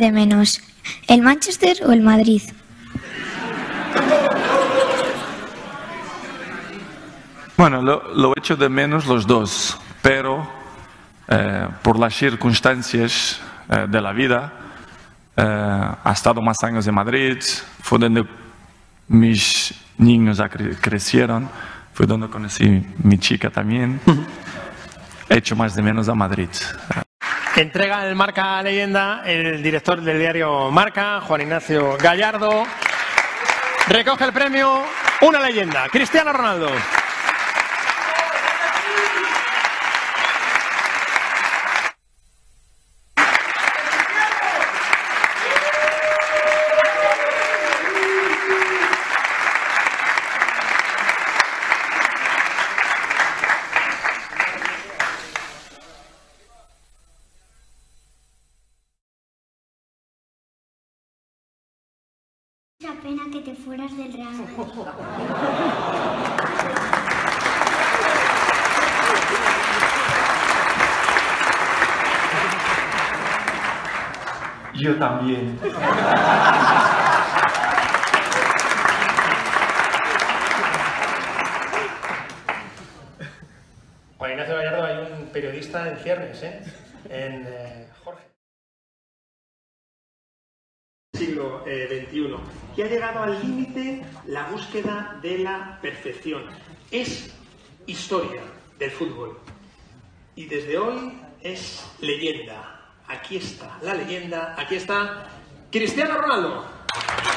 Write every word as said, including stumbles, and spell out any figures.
de menos? ¿El Manchester o el Madrid? Bueno, lo, lo echo de menos los dos, pero eh, por las circunstancias eh, de la vida, eh, ha estado más años en Madrid, fue donde mis niños cre crecieron, fue donde conocí mi chica también. Echo más de menos a Madrid. Entrega el Marca Leyenda el director del diario Marca, Juan Ignacio Gallardo. Recoge el premio una leyenda, Cristiano Ronaldo. La pena que te fueras del Real Madrid. Yo también. Juan Ignacio Gallardo, hay un periodista en ciernes, ¿eh? En eh, Jorge. Siglo eh, veintiuno, que ha llegado al límite la búsqueda de la perfección. Es historia del fútbol y desde hoy es leyenda. Aquí está la leyenda, aquí está Cristiano Ronaldo.